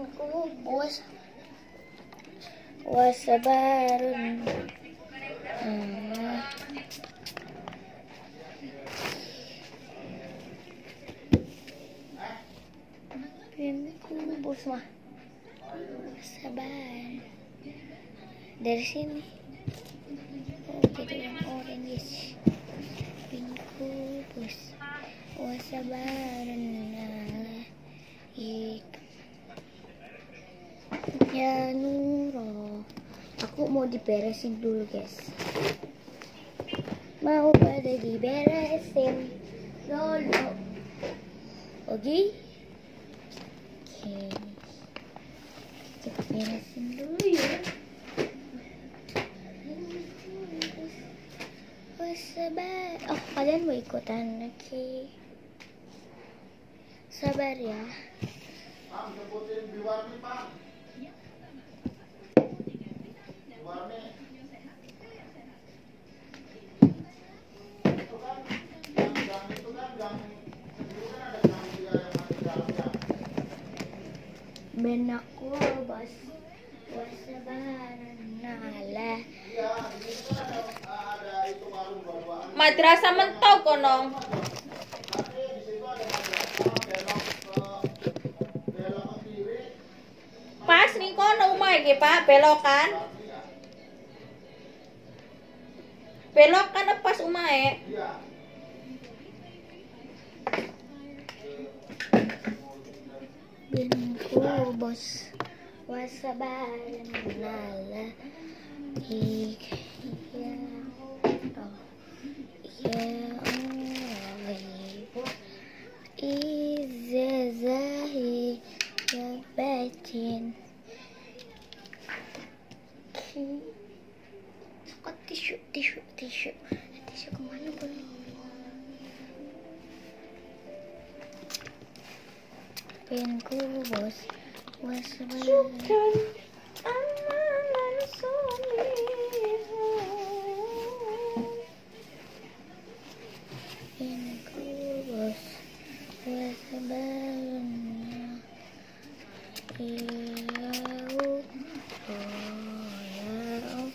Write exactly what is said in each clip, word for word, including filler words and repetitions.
kubus wasabarun hmm. Pengen kubus mah sabar dari sini. Oh, jadi yang orange. Pengen kubus wasabarun ik ya Nuro. Aku mau diberesin dulu guys, mau pada diberesin dulu. Oke okay? Oke okay. Kita beresin dulu ya. Oh sabar, oh kalian mau ikutan? Oke okay. Sabar ya. Pak, sebutin biwarni Pak. Biwarni. Itu kan, yang gang itu kan gang, itu kan ada gang dia yang masih dalamnya. Benakku bos, wasabaran nalah. Iya, di situ kan ada, ada itu warung baruan. Madrasah mentok kono. Tapi di situ ada madrasah belok ke belok ke kiri. Pas nih kono umah iki, Pak, belokan. Belokan pas umahe. Iya. Binku bos wasabaran nalah ik ya Allah ya Allah izazahi ya batin kok tisu tisu tisu tisu kemana pun. Penku bos wasabaran amalan soliha. Penku bos wasabaran ilau olau.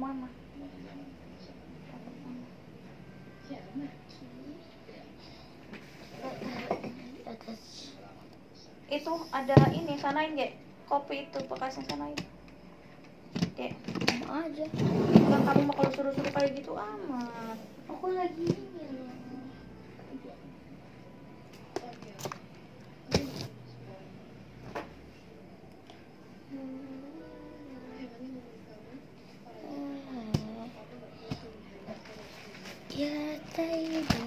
mama. Itu ada ini, sanain Ge. Kopi itu bekasnya sanain. Ge. Mau aja. Kan kamu mau kalau suruh-suruh kayak gitu amat. Aku lagi ini loh. Ya Taiba,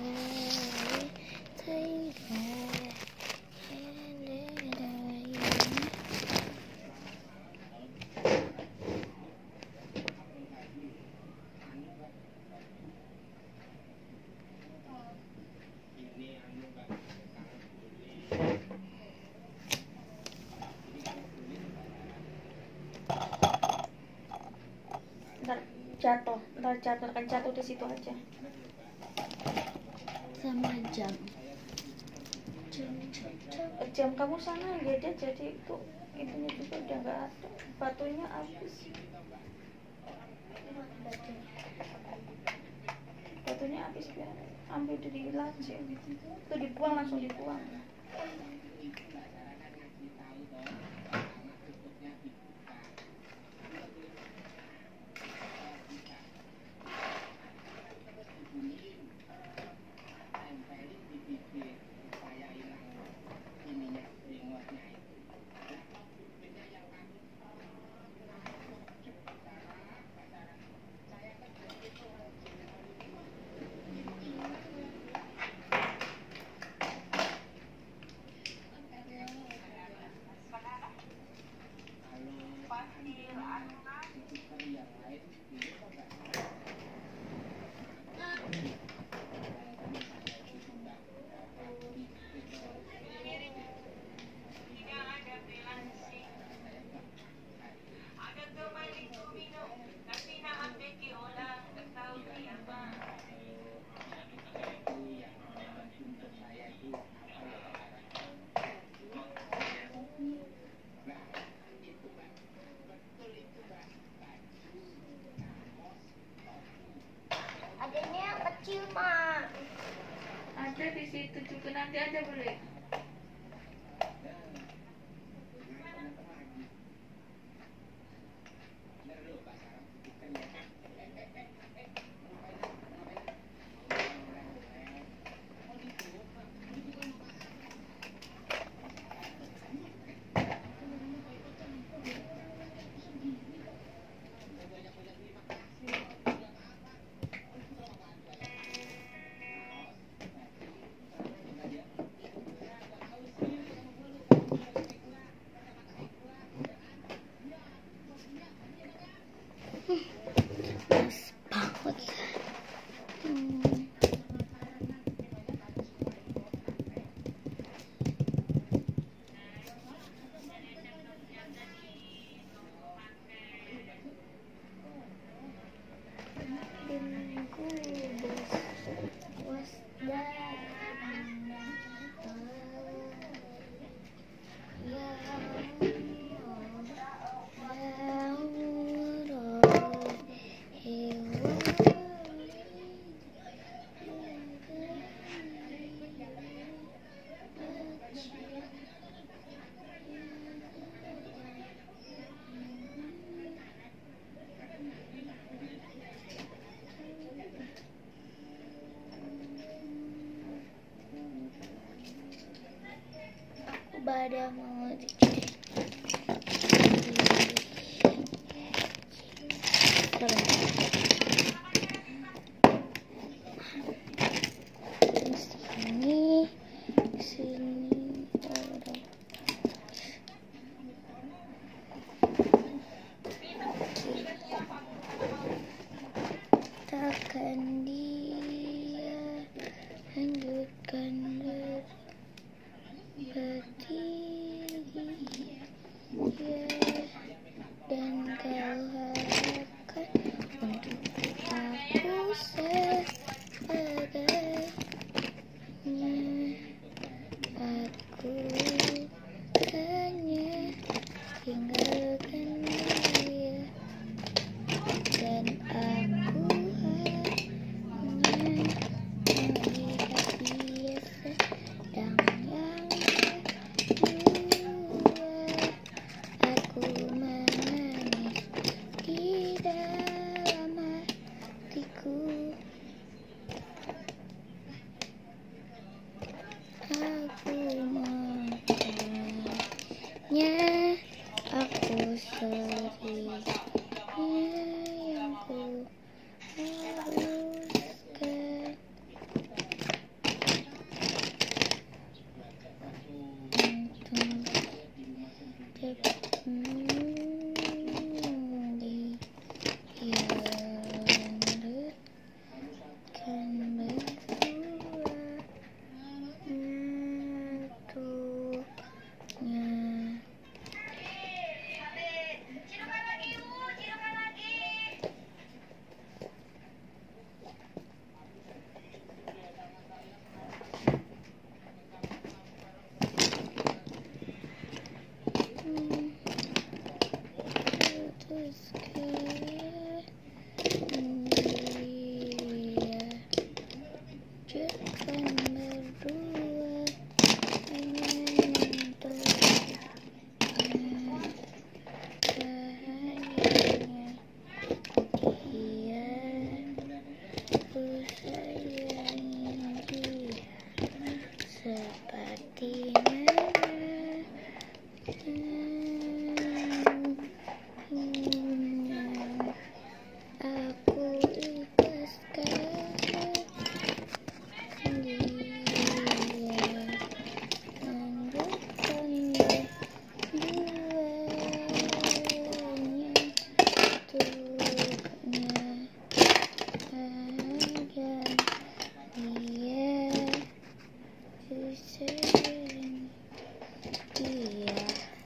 Taiba, Ntar jatuh, ntar jatuh kan jatuh di situ aja. sama jam. Jam, jam, jam. Jam kamu sana ya dia jadi itu itunya juga udah nggak ada, batunya habis. Batunya habis biar ambil dari laci gitu. Itu dibuang, langsung dibuang. Adanya yang kecil, Mak. Ada di situ juga, nanti aja boleh. Mas banget. Hmm. Pada mau sini sini takkan dia lanjutkan berdiri ya, dan kau harapkan untuk aku seadanya. Aku hanya tinggalkan dia dan aku sering yang ku haruskan untuk di yang dekan berdua nyatanya. Seperti aku ikhlaskan dia lanjutkan duanya untuknya agar dia sering dia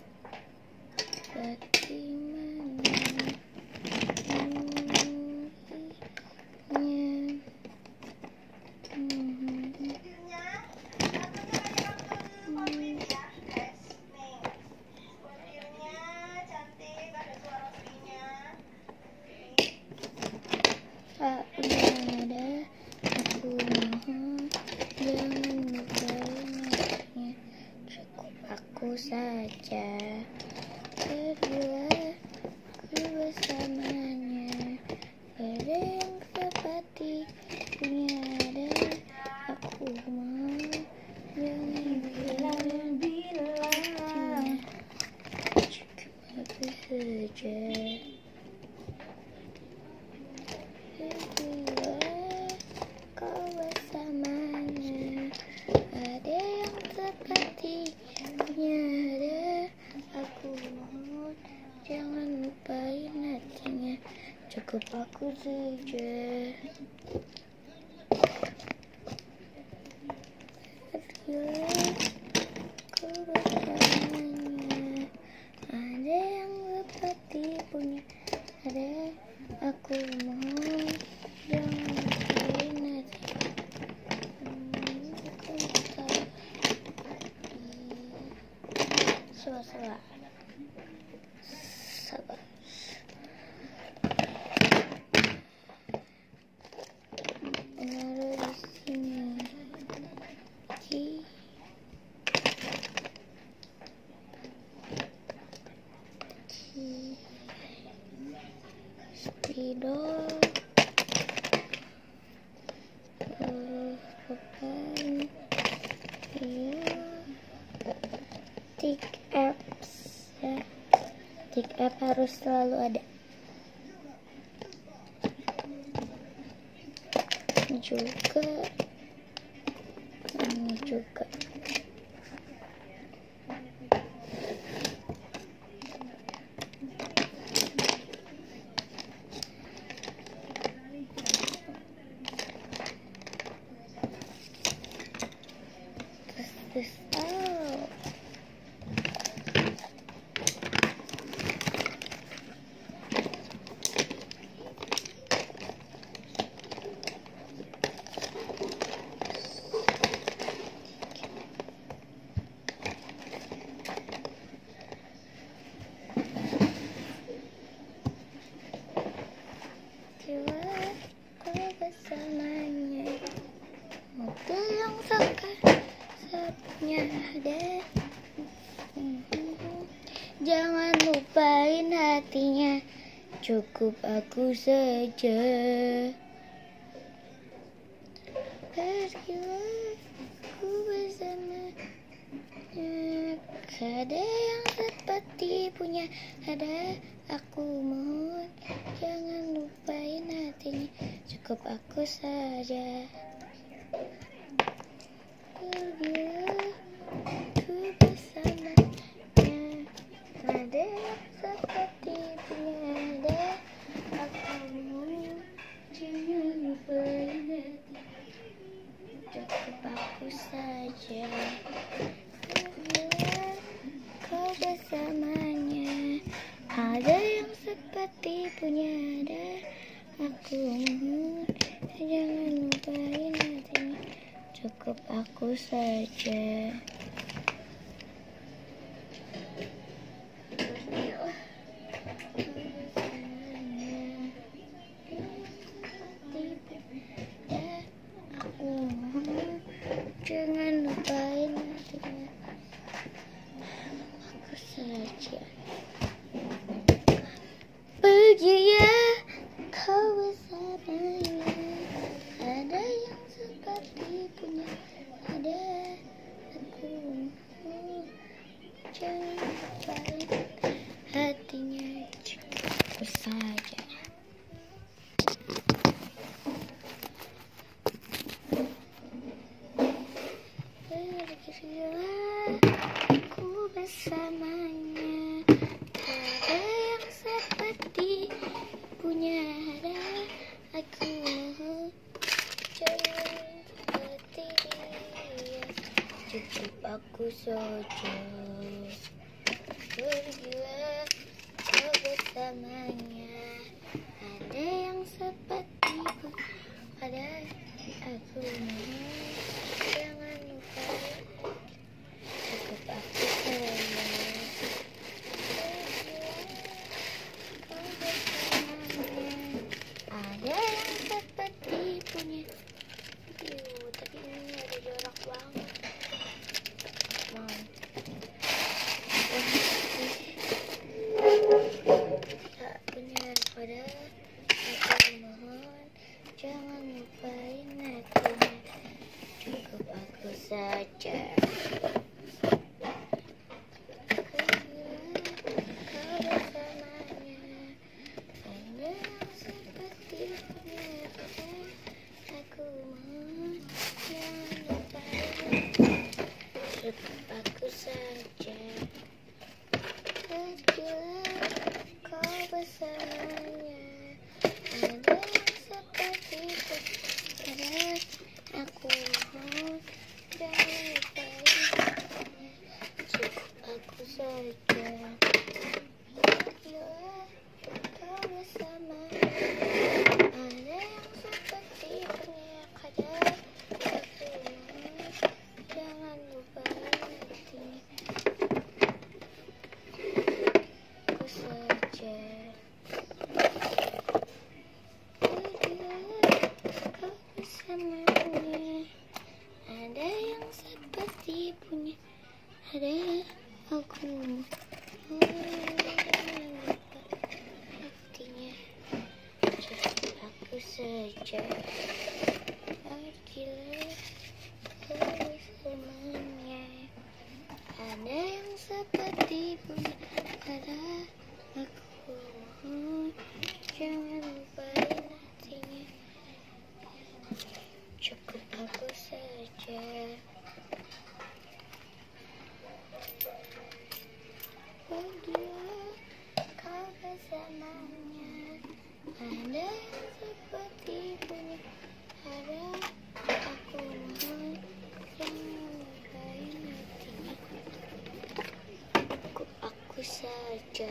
bagaimana tak ada, aku mohon jangan lupain hatinya, cukup aku saja berdua ku bersamanya, ada yang seperti punya ada, aku mohon jangan bilang-bilang, cukup aku saja. Kau bersamanya, ada yang seperti punya ada, aku mohon jangan lupain hatinya, cukup aku saja. Kau bersamanya, ada yang seperti punya ada, aku mohon jangan lupain hatinya. Sabar, sabar. Naruh di sini. Ki. Ki. Spidol. Bukan. Iya. Tik apps ya. Tik app harus selalu ada. Juga ini juga terus oh kau bersamanya, mobil yang suka sapunya ada, jangan lupain hatinya, cukup aku saja. Pergilah ku bersamanya, ada yang seperti punya ada. Aku mohon jangan lupain hatinya, cukup aku saja. Pergilah ku bersamanya, ada yang seperti punya ada. Aku mohon jangan lupain hatinya, cukup aku saja. Pergilah kau bersamanya, ada yang seperti punya ada. Aku mohon jangan lupain hatinya, cukup aku saja. Aku mohon jangan lupain hatinya, aku saja. Pergi ya kau bersamanya, ada yang seperti punya ada. Aku mohon jangan lupain hatinya, cukup aku saja. Pergilah aku bersamanya, ada yang seperti punya ada. Aku mohon jangan seperti dia, cukup aku saja. Pergilah kau bersamanya, ada yang seperti punya ada. Aku mohon jangan lupain, cukup aku saja. Kau bersamanya, ada yang seperti punya. Yuh, tapi ini ada jarak banget. Mau. Tak benar pada. Aku mohon jangan lupain hatinya, cukup aku saja. Aku saja. Pergilah kau bersamanya, ada yang seperti ada. Aku mohon jangan lupain, cukup aku saja. Pergilah kau bersamanya, ada yang seperti punya ada. Aku mohon jangan lupain hatinya, aku saja. Pergilah kau bersamanya, ada yang seperti punya ada. Aku mohon jangan lupain hatinya, cukup aku saja. Pergilah kau bersamanya, ada yang seperti punya ada. Aku mohon jangan lupain hatinya, cukup aku saja. Pergilah kau bersamanya, ada yang seperti punya ada. Aku mohon jangan lupain hatinya, cukup aku saja.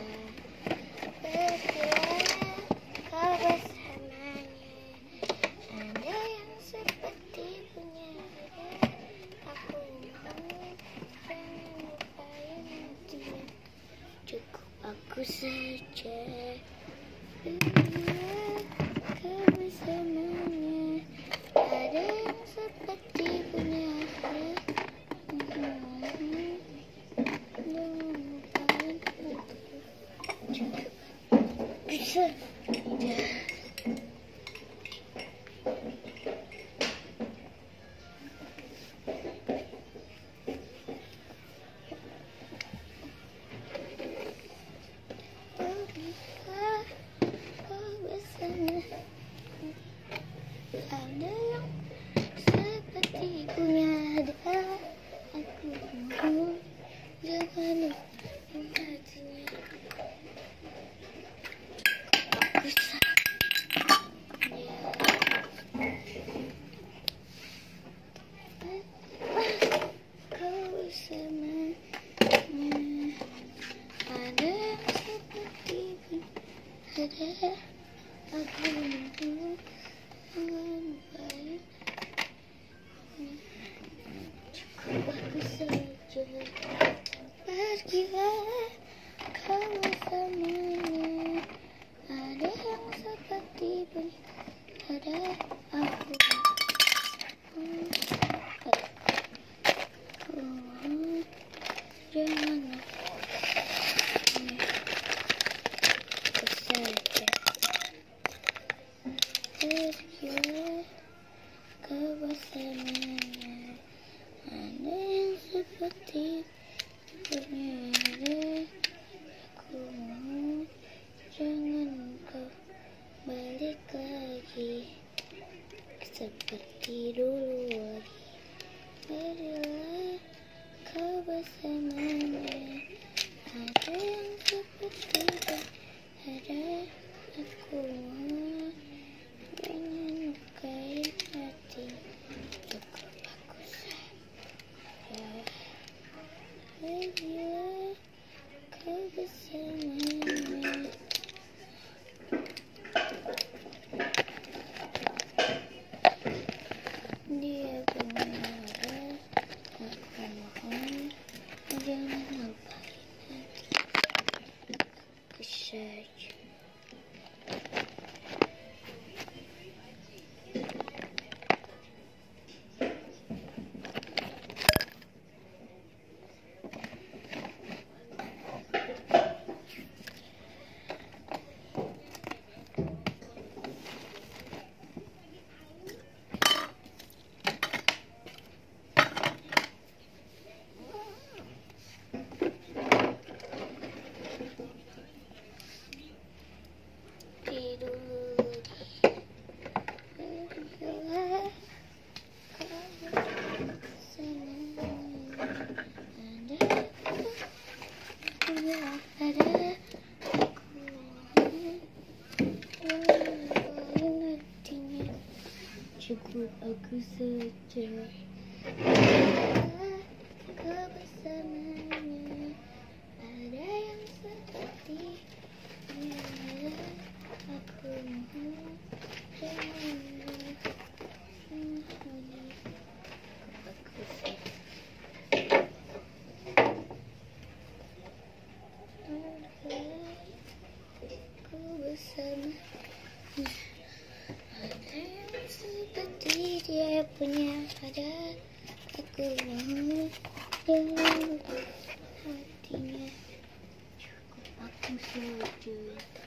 Pergilah kau bersamanya, ada yang seperti punya ada. Aku mohon jangan lupain hatinya, cukup aku saja. Pergilah kau bersamanya, ada yang seperti punya ada. Aku mohon jangan lupain hatinya, cukup bisa. Pergilah kau bersamanya. Ada yang seperti bunyi, ada aku. Hmm, hmm, jangan aku saja. Pergilah kau bersamanya. Ada yang seperti bunyi, ada aku. Jangan kau balik lagi seperti dulu lagi. Marilah kau bersamanya. Ada yang seperti ada aku. Jangan lukai hati, cukup aku saja. Marilah kau bersamanya. Dia benar, aku mohon jangan lupain hati aku saja. Cukup aku saja. Kau bersamanya. Ada yang seperti dia. Aku mohon jangan menghuni aku saja. Aku bersama. Ada yang seperti dia punya, ada aku mohon jangan lupa hatinya, cukup aku saja.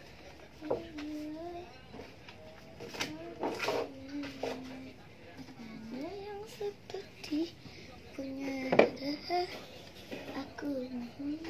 Ada yang seperti punya, ada aku mohon.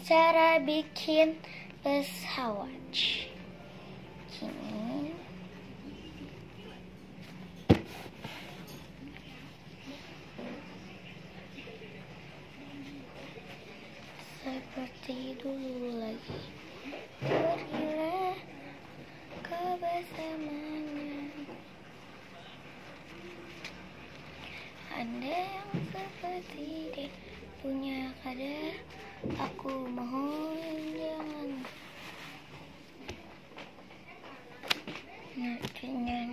cara bikin pesawat. Gini. Seperti dulu lagi, pergilah kau bersamanya. Ada yang seperti dia punya kadar, aku mohon jangan nyakitin.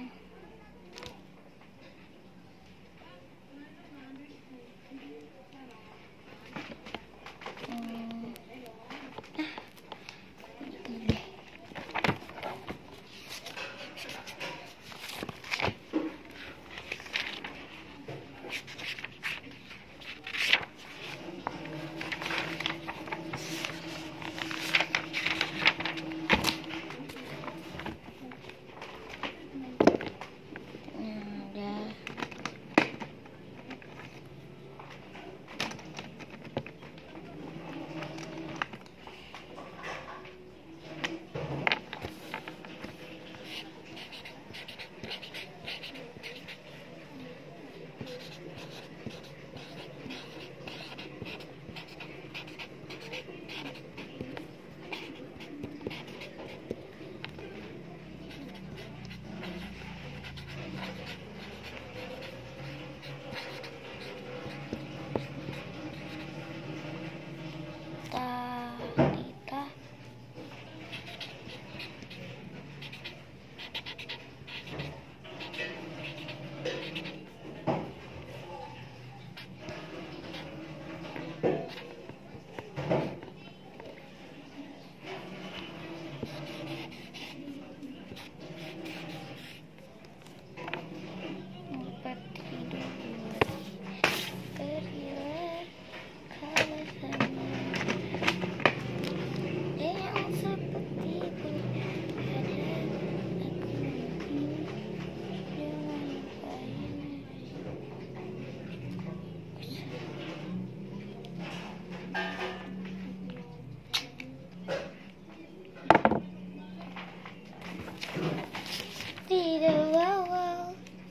Tidak wow.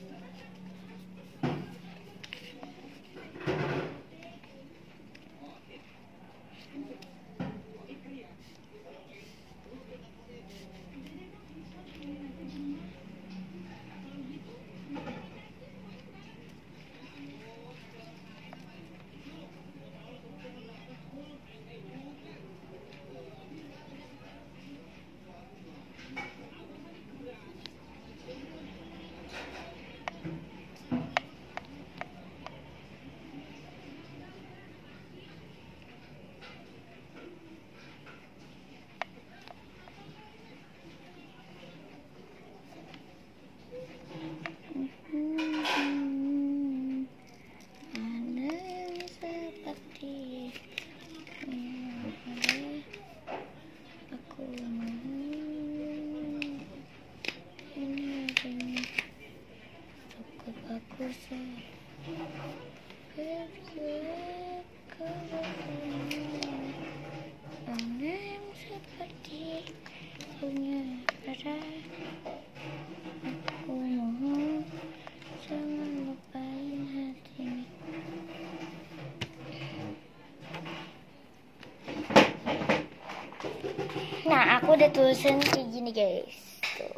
Nah, aku udah tulisin kayak gini guys. Tuh.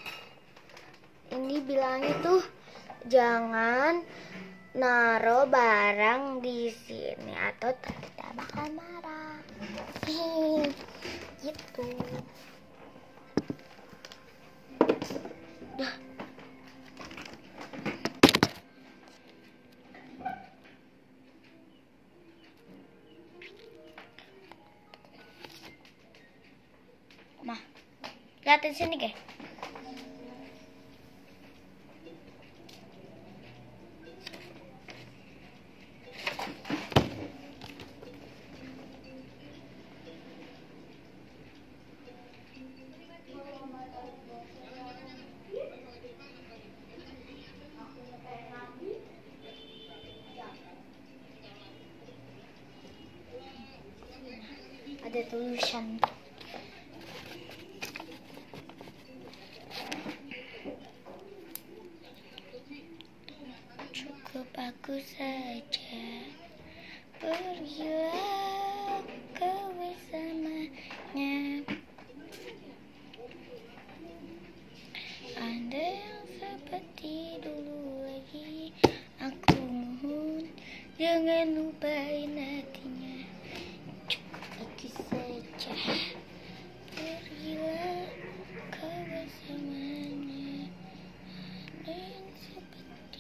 Ini bilangnya tuh jangan naruh barang di sini atau kita bakal marah. Hehehe, gitu. Dah. Nah, lihat di sini guys. Ada ada tulisan. Cukup aku saja, pergilah kau bersamanya. Ada yang seperti dulu lagi, aku mohon jangan lupain hatinya. Cukup aku saja, pergilah kau bersamanya. Ada yang seperti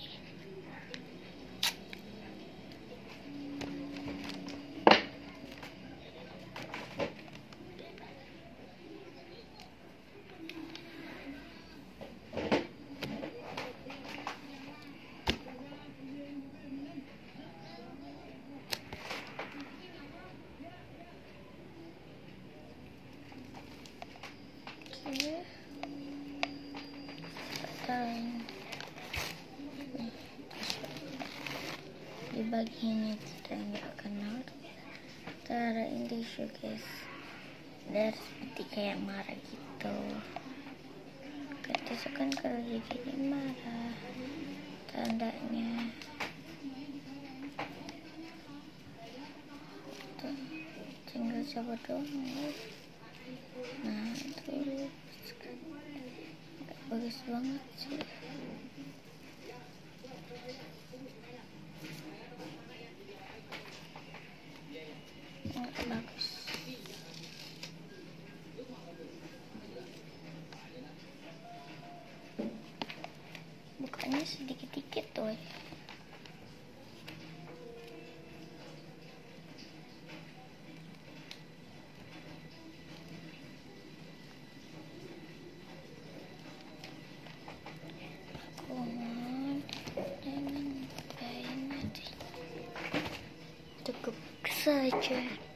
di bagian itu kita nggak kenal cara Indonesia guys, dan seperti kayak marah gitu. Ketusukan kalau gigi marah tandanya. Tuh, tinggal coba dong. Nah itu bagus banget sih. Bagus. Bukanya sedikit-dikit tuh. Aku mohon jangan lupain hati. Cukup saja.